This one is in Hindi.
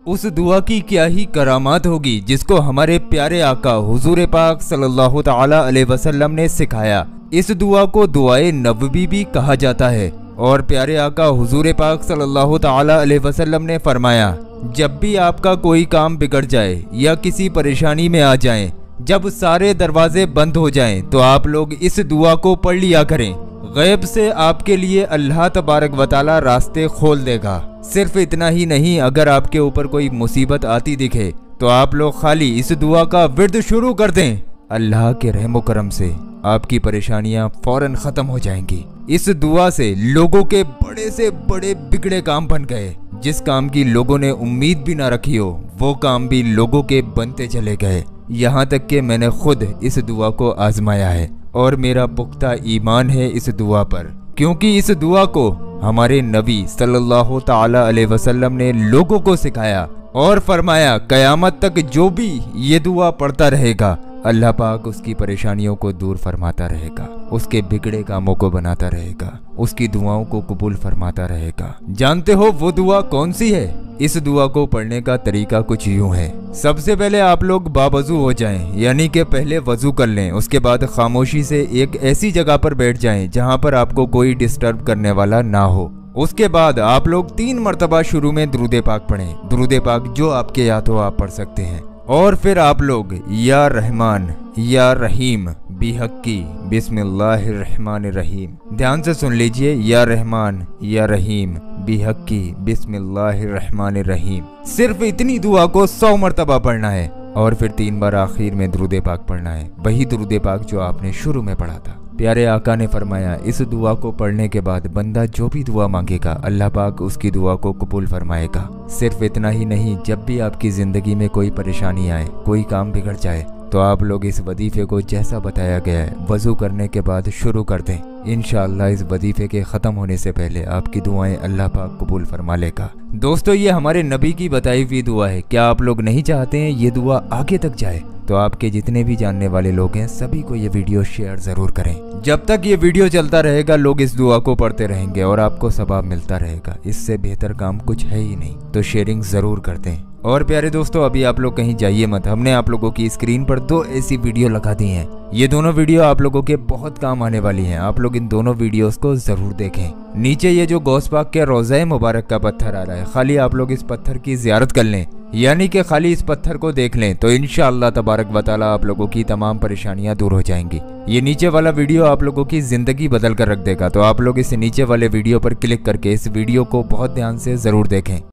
उस दुआ की क्या ही करामात होगी जिसको हमारे प्यारे आका हुजूर पाक सल्लल्लाहु ताला अलैहि वसल्लम ने सिखाया। इस दुआ को दुआए नबवी भी कहा जाता है और प्यारे आका हुजूर पाक सल्लल्लाहु ताला अलैहि वसल्लम ने फरमाया, जब भी आपका कोई काम बिगड़ जाए या किसी परेशानी में आ जाए, जब सारे दरवाजे बंद हो जाएं, तो आप लोग इस दुआ को पढ़ लिया करें। गैब से आपके लिए अल्लाह तबारक व तआला रास्ते खोल देगा। सिर्फ इतना ही नहीं, अगर आपके ऊपर कोई मुसीबत आती दिखे तो आप लोग खाली इस दुआ का विर्द शुरू कर दें। अल्लाह के रहमो करम से आपकी परेशानियां फौरन खत्म हो जाएंगी। इस दुआ से लोगों के बड़े से बड़े बिगड़े काम बन गए। जिस काम की लोगों ने उम्मीद भी ना रखी हो, वो काम भी लोगों के बनते चले गए। यहाँ तक कि मैंने खुद इस दुआ को आजमाया है और मेरा पुख्ता ईमान है इस दुआ पर, क्योंकि इस दुआ को हमारे नबी सल्लल्लाहु ताला अलैहि वसल्लम ने लोगों को सिखाया और फरमाया, कयामत तक जो भी ये दुआ पढ़ता रहेगा, अल्लाह पाक उसकी परेशानियों को दूर फरमाता रहेगा, उसके बिगड़े कामों को बनाता रहेगा, उसकी दुआओं को कबूल फरमाता रहेगा। जानते हो वो दुआ कौन सी है? इस दुआ को पढ़ने का तरीका कुछ यूं है। सबसे पहले आप लोग बावजू हो जाएं, यानी कि पहले वजू कर लें। उसके बाद खामोशी से एक ऐसी जगह पर बैठ जाएं जहां पर आपको कोई डिस्टर्ब करने वाला ना हो। उसके बाद आप लोग 3 मरतबा शुरू में दुरूद पाक पढ़ें। दुरूद पाक जो आपके याद हो आप पढ़ सकते हैं। और फिर आप लोग या रहमान या रहीम बिहक्की बिस्मिल्लाहिर्रहमानिर्रहीम, ध्यान से सुन लीजिए, या रहमान या रहीम बिहक्की बिस्मिल्लाहिर्रहमानिर्रहीम। सिर्फ इतनी दुआ को 100 मरतबा पढ़ना है और फिर 3 बार आखिर में दुरूद पाक पढ़ना है, वही दुरूद पाक जो आपने शुरू में पढ़ा था। प्यारे आका ने फरमाया, इस दुआ को पढ़ने के बाद बंदा जो भी दुआ मांगेगा, अल्लाह पाक उसकी दुआ को कबूल फरमाएगा। सिर्फ इतना ही नहीं, जब भी आपकी ज़िंदगी में कोई परेशानी आए, कोई काम बिगड़ जाए, तो आप लोग इस वजीफे को जैसा बताया गया है वज़ू करने के बाद शुरू कर दें। इंशाअल्लाह इस वजीफे के ख़त्म होने से पहले आपकी दुआएं अल्लाह पाक कबूल फरमा लेगा। दोस्तों, ये हमारे नबी की बताई हुई दुआ है। क्या आप लोग नहीं चाहते हैं ये दुआ आगे तक जाए? तो आपके जितने भी जानने वाले लोग हैं सभी को ये वीडियो शेयर ज़रूर करें। जब तक ये वीडियो चलता रहेगा, लोग इस दुआ को पढ़ते रहेंगे और आपको सवाब मिलता रहेगा। इससे बेहतर काम कुछ है ही नहीं, तो शेयरिंग ज़रूर करते हैं। और प्यारे दोस्तों, अभी आप लोग कहीं जाइए मत। हमने आप लोगों की स्क्रीन पर 2 ऐसी वीडियो लगा दी हैं। ये दोनों वीडियो आप लोगों के बहुत काम आने वाली हैं। आप लोग इन दोनों वीडियोस को जरूर देखें। नीचे ये जो गौस पाक के रोज़ा मुबारक का पत्थर आ रहा है, खाली आप लोग इस पत्थर की ज़ियारत कर लें, यानी कि खाली इस पत्थर को देख लें, तो इंशाअल्लाह तबारक व तआला आप लोगों की तमाम परेशानियां दूर हो जाएंगी। ये नीचे वाला वीडियो आप लोगों की ज़िंदगी बदल कर रख देगा। तो आप लोग इस नीचे वाले वीडियो पर क्लिक करके इस वीडियो को बहुत ध्यान से ज़रूर देखें।